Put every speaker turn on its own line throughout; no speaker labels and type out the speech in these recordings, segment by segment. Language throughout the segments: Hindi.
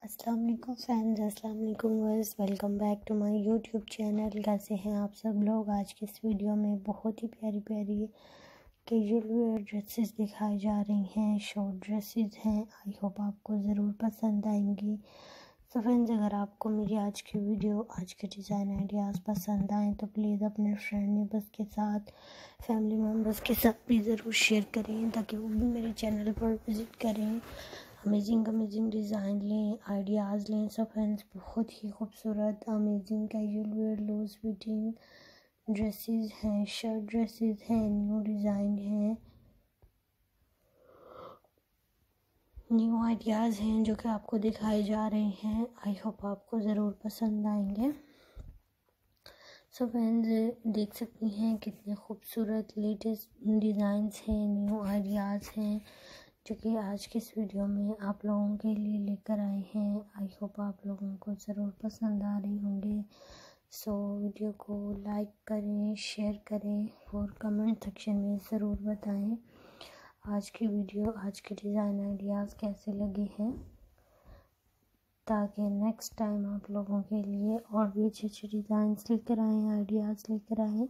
अस्सलाम वालेकुम फ्रेंड्स, अस्सलाम वालेकुम viewers, welcome back to my YouTube channel. कैसे हैं आप सब लोग। आज की इस वीडियो में बहुत ही प्यारी प्यारी कैजुअल वेयर ड्रेसेस दिखाई जा रही हैं, शॉर्ट ड्रेसेस हैं। आई होप आपको ज़रूर पसंद आएंगी। तो फ्रेंड्स, अगर आपको मेरी आज की वीडियो, आज के डिज़ाइन आइडियाज़ पसंद आएँ तो प्लीज़ अपने फ्रेंड नेबर्स के साथ, फैमिली मेम्बर्स के साथ भी ज़रूर शेयर करें ताकि वो भी मेरे चैनल पर विज़िट करें, अमेजिंग डिज़ाइन लें, आइडियाज़ लें। सो फ्रेंड्स, बहुत ही खूबसूरत amazing casual wear loose fitting dresses हैं, शर्ट ड्रेसेस हैं, न्यू डिज़ाइन हैं, न्यू आइडियाज़ हैं जो कि आपको दिखाए जा रहे हैं। आई होप आपको ज़रूर पसंद आएंगे। सो फ्रेंड्स, देख सकती हैं कितने खूबसूरत लेटेस्ट डिज़ाइंस हैं, न्यू आइडियाज़ हैं जो कि आज की इस वीडियो में आप लोगों के लिए लेकर आए हैं। आई होप आप लोगों को ज़रूर पसंद आ रहे होंगे। सो वीडियो को लाइक करें, शेयर करें और कमेंट सेक्शन में ज़रूर बताएं आज की वीडियो, आज के डिज़ाइन आइडियाज़ कैसे लगे हैं, ताकि नेक्स्ट टाइम आप लोगों के लिए और भी अच्छे अच्छे डिज़ाइंस लेकर आएँ, आइडियाज़ लेकर आएँ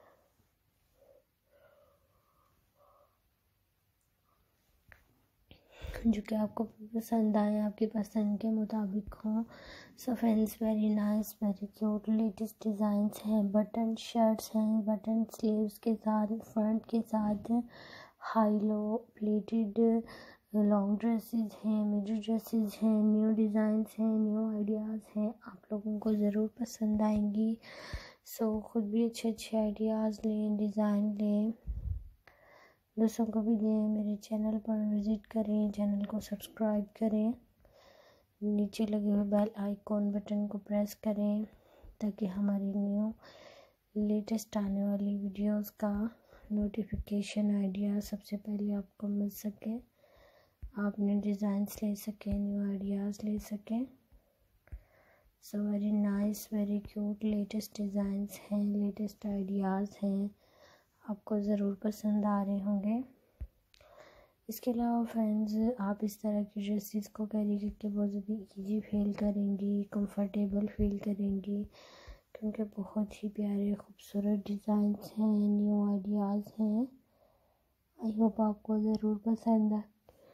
जो कि आपको पसंद आए, आपकी पसंद के मुताबिक हों। So friends, very nice, very cute latest designs हैं। बटन शर्ट्स हैं, बटन स्लीव्स के साथ, फ्रंट के साथ high low pleated long dresses हैं, मिडी ड्रेसेस हैं, न्यू डिज़ाइंस हैं, न्यू आइडियाज़ हैं। आप लोगों को ज़रूर पसंद आएंगी। सो ख़ुद भी अच्छे अच्छे आइडियाज़ लें, डिज़ाइन लें, दूसरों को भी दें। मेरे चैनल पर विज़िट करें, चैनल को सब्सक्राइब करें, नीचे लगे हुए बेल आइकॉन बटन को प्रेस करें ताकि हमारी न्यू लेटेस्ट आने वाली वीडियोस का नोटिफिकेशन आइडिया सबसे पहले आपको मिल सके, आपने डिज़ाइंस ले सकें, न्यू आइडियाज़ ले सकें। So very nice, very cute latest designs हैं, लेटेस्ट आइडियाज़ हैं, आपको ज़रूर पसंद आ रहे होंगे। इसके अलावा फ्रेंड्स, आप इस तरह की ड्रेसेस को कैरी करके बहुत ज़्यादा ईजी फील करेंगी, कंफर्टेबल फील करेंगी, क्योंकि बहुत ही प्यारे खूबसूरत डिज़ाइंस हैं, न्यू आइडियाज़ हैं। आई होप आपको ज़रूर पसंद आए।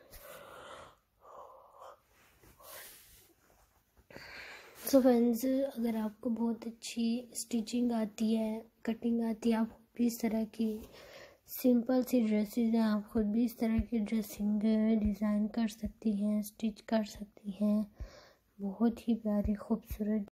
सो फ्रेंड्स, अगर आपको बहुत अच्छी स्टिचिंग आती है, कटिंग आती है, आप भी इस तरह की सिंपल सी ड्रेसेस हैं, आप खुद भी इस तरह की ड्रेसिंग डिज़ाइन कर सकती हैं, स्टिच कर सकती हैं। बहुत ही प्यारी खूबसूरत